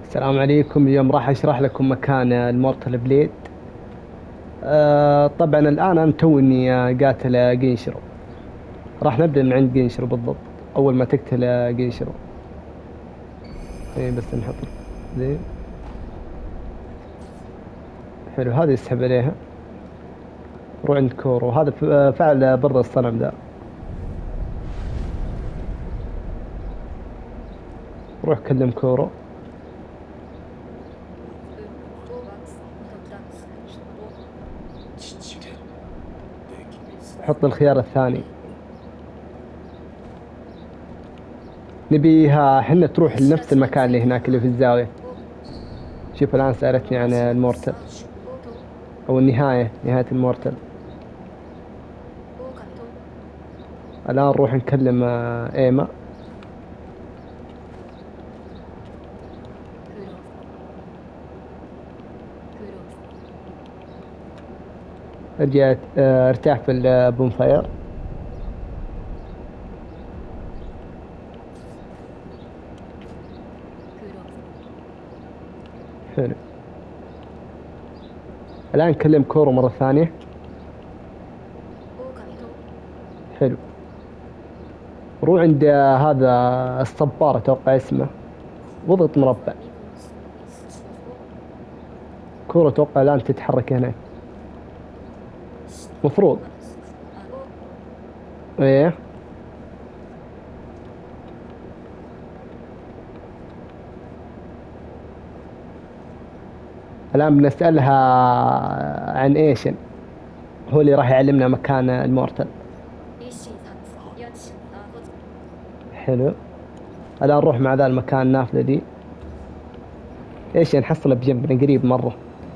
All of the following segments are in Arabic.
السلام عليكم. اليوم راح اشرح لكم مكان المورتال بليد. طبعا الان انا توني قاتل جينشرو. راح نبدأ من عند جينشرو بالضبط. اول ما تقتل جينشرو. بس نحط زين. حلو، هذا يسحب عليها. روح عند كورو، هذا فعل بر الصنم ذا. روح كلم كورو. حط الخيار الثاني. نبيها حنا تروح لنفس المكان اللي هناك اللي في الزاوية. شوف الآن سألتني عن المورتال أو النهاية، نهاية المورتال. الآن نروح نكلم إيما. رجعت ارتاح في البونفاير. حلو. الآن كلم كورو مرة ثانية. حلو. روح عند هذا الصبار أتوقع اسمه، واضغط مربع. كورو أتوقع الآن تتحرك هنا. مفروض. ايه. الآن بنسألها عن ايشن، هو اللي راح يعلمنا مكان المورتال. حلو. الآن نروح مع ذا المكان النافذة دي. ايش نحصله بجنبنا قريب مرة.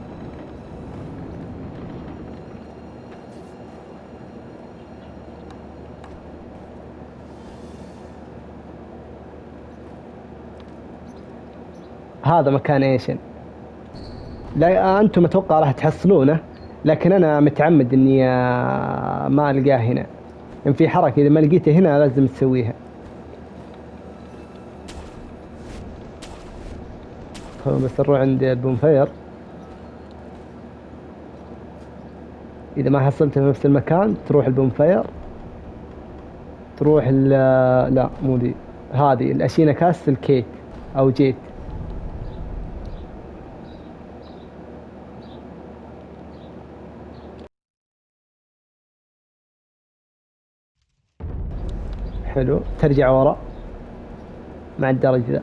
هذا مكان ايشن. لا انتم اتوقع راح تحصلونه، لكن انا متعمد اني ما القاه هنا. ان في حركة اذا ما لقيته هنا لازم تسويها. بس نروح عند البونفاير. اذا ما حصلته في نفس المكان تروح البونفاير. تروح لا مو دي، هذه الاشينا كاس الكيت او جيت. حلو، ترجع ورا مع الدرج ذا.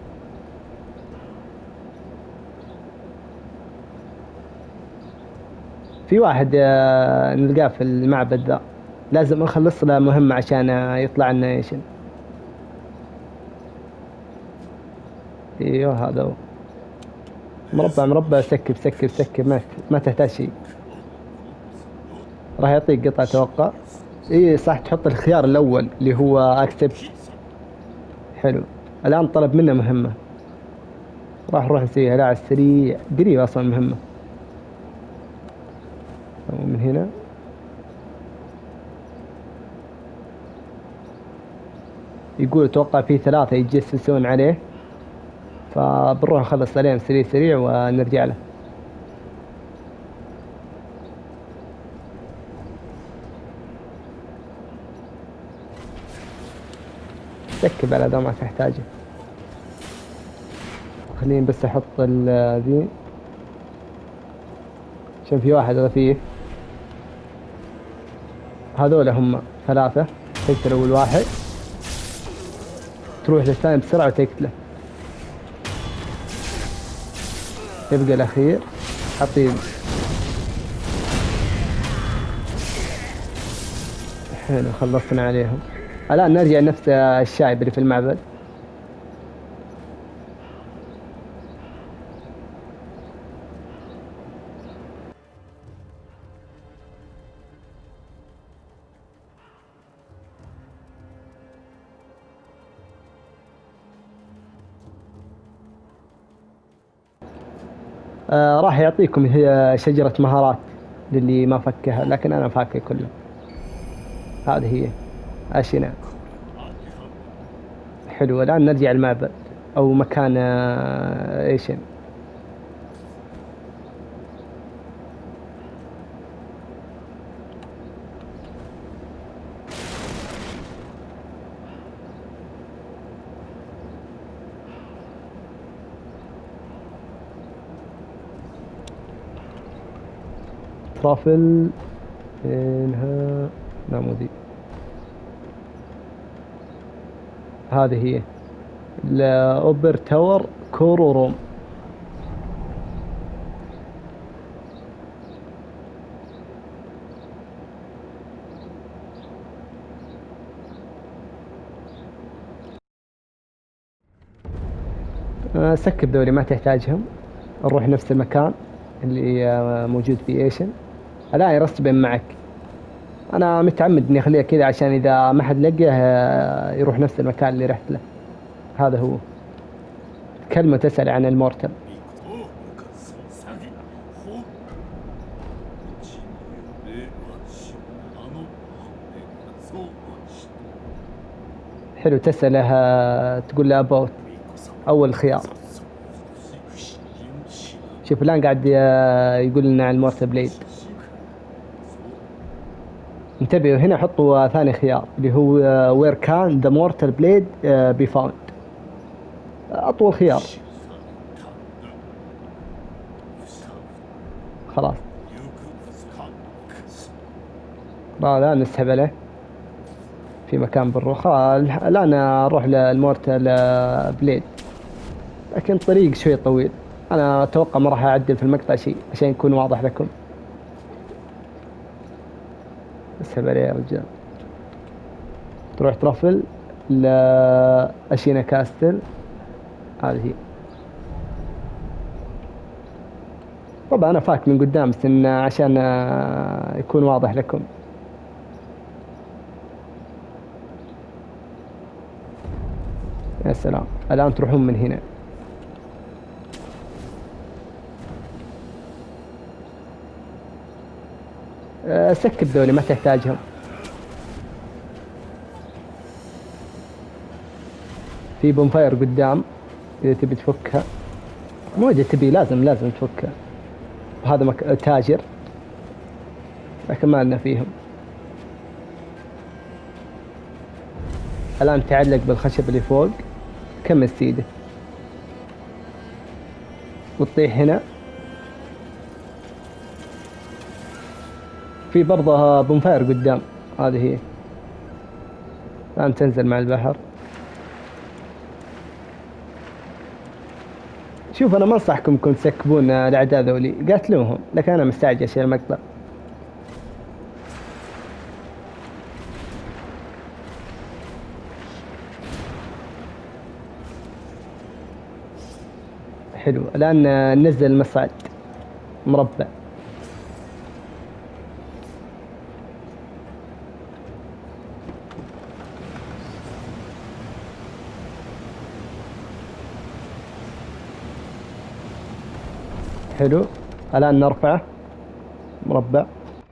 في واحد نلقاه في المعبد ذا، لازم نخلص له مهمة عشان يطلع لنا ايش. ايوه هذا هو. مربع مربع، سكب سكب سكب، ما تحتاج شيء. راح يعطيك قطعة اتوقع. اي صح، تحط الخيار الاول اللي هو اكسبت. حلو. الان طلب منا مهمة، راح نروح نسويها لا على السريع، قريب اصلا مهمة. من هنا. يقول اتوقع في ثلاثة يتجسسون عليه، فبنروح نخلص عليهم سريع سريع ونرجع له. سكب على ذا ما تحتاجه. خليني بس احط ذي عشان في واحد غثيث. هذول هم ثلاثة. تقتل اول واحد، تروح للثاني بسرعة وتقتله. يبقى الاخير حطيه. حلو، خلصنا عليهم. الان نرجع نفس الشايب اللي في المعبد. راح يعطيكم هي شجرة مهارات للي ما فكها، لكن انا فاكه كله. هذه هي اشينا. حلو، الان نرجع المعبد. او مكان ايش. ترافل فينها؟ لا مو ذي، هذه هي الأوبر تاور كورو روم. سكب ذولي ما تحتاجهم. نروح نفس المكان اللي موجود في ايشن. الآن يرسبن معك. أنا متعمد إني أخليها كذا عشان إذا ما حد لقيه يروح نفس المكان اللي رحت له. هذا هو. كلمة تسأل عن المورتل. حلو، تسأله تقول له أبوت أول خيار. شوف الآن قاعد يقول لنا عن المورتل بليد. انتبهوا هنا حطوا ثاني خيار اللي هو وير كان ذا مورتل بليد بي فاوند. أطول خيار. خلاص لا نسحب عليه في مكان بالرخاء. الآن أروح للمورتل بليد، لكن طريق شوي طويل. أنا أتوقع ما راح أعدل في المقطع شيء عشان يكون واضح لكم. اسحب عليه يا رجال. تروح ترفل لأشينا كاستل. هذه هي. طبعا أنا فاك من قدام بس إن عشان يكون واضح لكم. يا سلام، الآن تروحون من هنا. سكب ذولي ما تحتاجهم. في بونفاير قدام إذا تبي تفكها. مو إذا تبي، لازم تفكها. هذا تاجر، لكن ما لنا فيهم. الآن تعلق بالخشب اللي فوق، كمل سيده وتطيح هنا. في برضه بونفاير قدام، هذه هي. الآن تنزل مع البحر. شوف أنا ما أنصحكم كنت تسكبون الأعداء ذولي، قاتلوهم، لكن أنا مستعجل عشان المقطع. حلو، الآن ننزل المصعد مربع. حلو، الآن نرفعه مربع.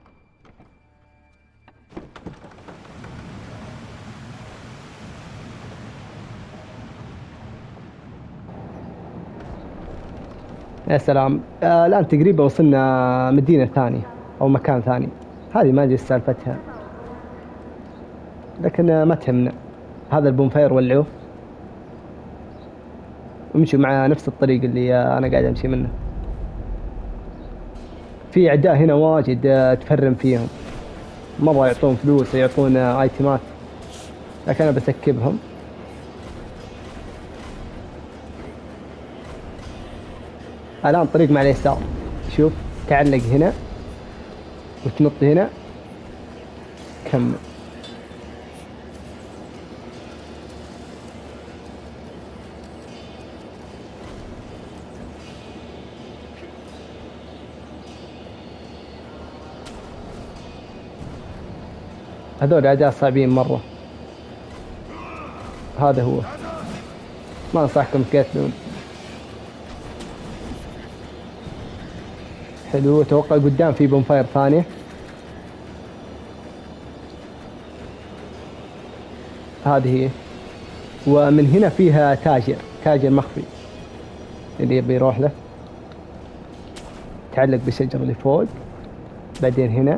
يا سلام. الآن تقريبا وصلنا مدينة ثانية أو مكان ثاني. هذه ما أدري سالفتها، لكن ما تهمنا. هذا البونفاير ولعوه وامشوا مع نفس الطريق اللي أنا قاعد أمشي منه. في أعداء هنا واجد تفرم فيهم، مرة يعطون فلوس يعطون ايتمات، لكن أنا بسكبهم. الآن طريق مع اليسار. شوف تعلق هنا وتنط هنا. كمل. هذول أعداء صعبين مرة. هذا هو، ما أنصحكم تقاتلون. حلو، أتوقع قدام في بونفاير ثانية. هذه هي، ومن هنا فيها تاجر. تاجر مخفي اللي يبي يروح له. تعلق بالشجرة اللي فوق، بعدين هنا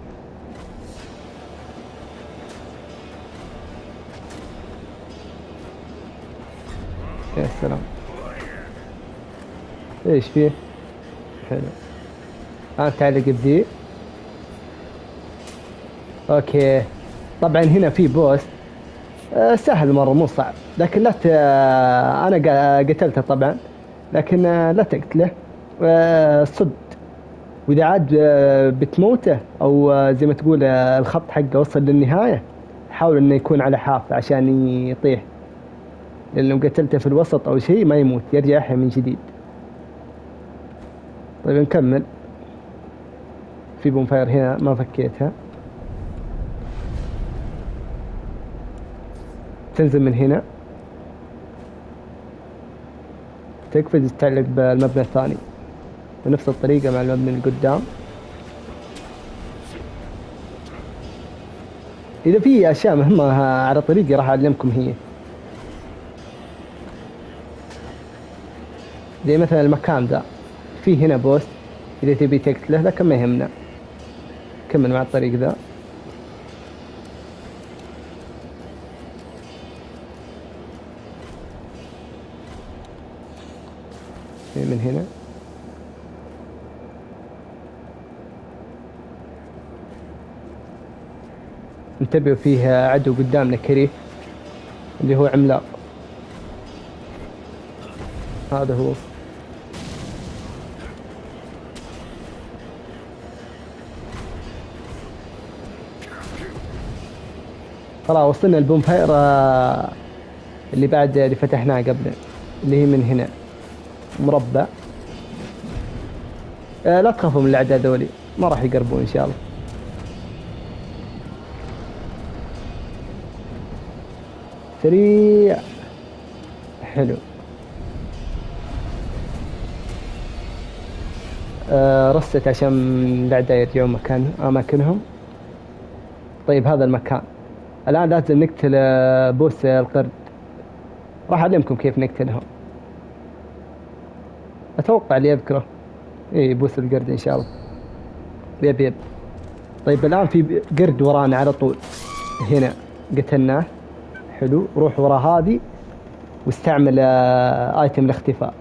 يا سلام. ايش فيه؟ حلو. تعلق بذي. اوكي. طبعا هنا في بوس سهل مرة مو صعب، لكن لا انا قتلته طبعا، لكن لا تقتله. صد، واذا عاد بتموته او زي ما تقول الخط حقه وصل للنهاية، حاول انه يكون على حافة عشان يطيح، لان لو قتلته في الوسط او شيء ما يموت، يرجع يحيى من جديد. طيب نكمل. في بونفاير هنا ما فكيتها. تنزل من هنا، تقفز تتعلق بالمبنى الثاني بنفس الطريقة مع المبنى اللي قدام. إذا في أشياء مهمة على طريقي راح أعلمكم هي، زي مثلا المكان ذا في هنا بوس إذا تبي تقتله، لكن ما يهمنا. كمل مع الطريق ذا. من هنا انتبهوا، فيه عدو قدامنا كريه اللي هو عملاق. هذا هو. خلاص وصلنا البومفاير اللي بعد اللي فتحناه قبل، اللي هي من هنا مربع. لا تخافوا من الاعداء ذولي، ما راح يقربون ان شاء الله. سريع. حلو. رست عشان الاعداء يرجعون اماكنهم. طيب هذا المكان الان لازم نقتل بوس القرد. راح اعلمكم كيف نقتلهم. اتوقع اللي يذكره اي بوس القرد ان شاء الله. يب. طيب الان في قرد ورانا على طول. هنا قتلناه. حلو. روح ورا هذه واستعمل ايتم الاختفاء.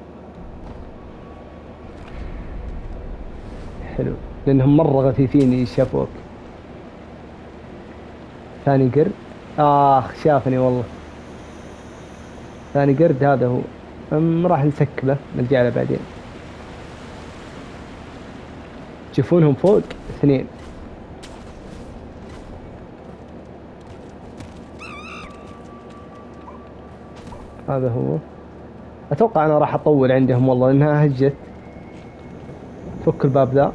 حلو، لانهم مرة غثيثين شافوك. ثاني قرد. شافني والله. ثاني قرد هذا هو. راح نسكبه، نرجع له بعدين. تشوفونهم فوق 2. هذا هو. اتوقع انا راح اطول عندهم والله، لانها هجت. فك الباب ذا.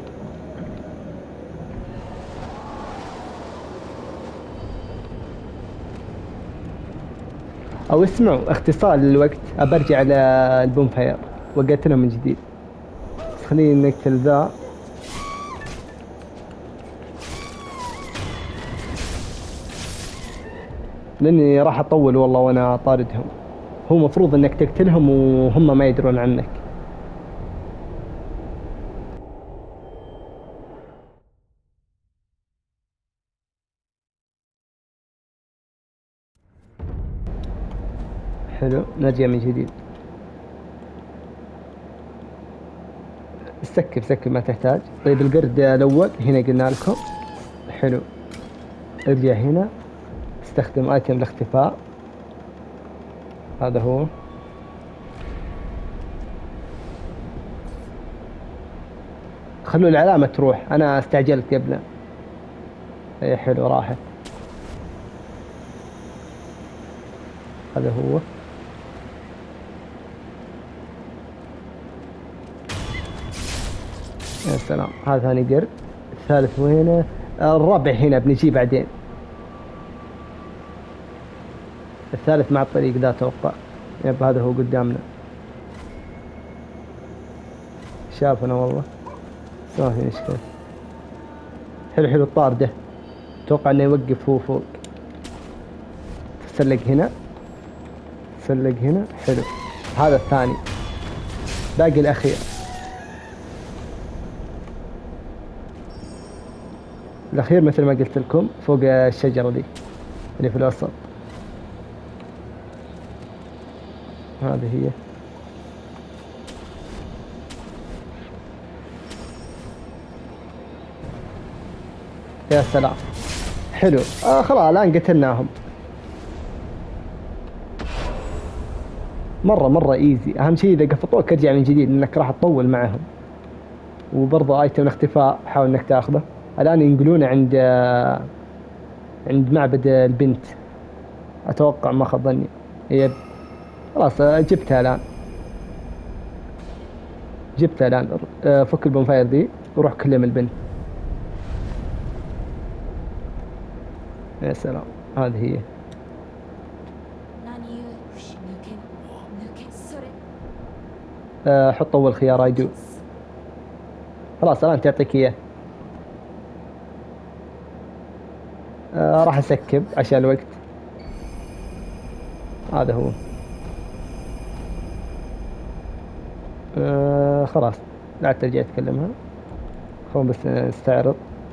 او اسمعوا، اختصار للوقت ابرجع على البومفاير وقتلهم من جديد. بس خلينا نقتل ذا. لاني راح اطول والله وانا طاردهم. هو مفروض انك تقتلهم وهم ما يدرون عنك. حلو، نرجع من جديد. سكر ما تحتاج. طيب القرد الاول هنا قلنا لكم. حلو. ارجع هنا، استخدم ايتم الاختفاء. هذا هو. خلوا العلامة تروح، انا استعجلت قبله. اي حلو، راحت. هذا هو. يا سلام. هذا ثاني قرد. الثالث وينه؟ الرابع هنا بنجي بعدين. الثالث مع الطريق ذا اتوقع. يب هذا هو قدامنا. شافنا والله، ما في مشكلة. حلو الطاردة. اتوقع انه يوقف هو فوق. تسلق هنا، سلق هنا حلو. هذا الثاني، باقي الأخير. الأخير مثل ما قلت لكم فوق الشجرة دي اللي في الوسط، هذه هي. يا سلام حلو. خلاص الآن قتلناهم. مرة ايزي. اهم شيء اذا قفطوك ارجع من جديد انك راح تطول معهم. وبرضه ايتم الاختفاء حاول انك تاخذه. الان ينقلونه عند معبد البنت اتوقع، ما خاب ظني. هي خلاص جبتها الان. فك البونفاير دي وروح كلم البنت. يا سلام هذه هي. حط اول خيار ايدو. خلاص الان تعطيك اياه. راح اسكب عشان الوقت. هذا هو. خلاص لا ترجع تكلمها. خلونا بس نستعرض.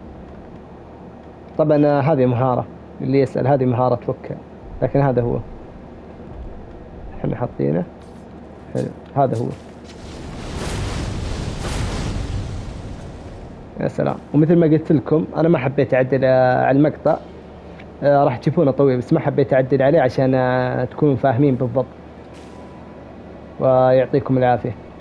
طبعا هذه مهارة، اللي يسأل هذه مهارة تفكها، لكن هذا هو احنا حاطينه. حلو هذا هو. يا سلام. ومثل ما قلت لكم انا ما حبيت اعدل على المقطع. راح تشوفونه طويل بس ما حبيت اعدل عليه عشان تكونوا فاهمين بالضبط. ويعطيكم العافية.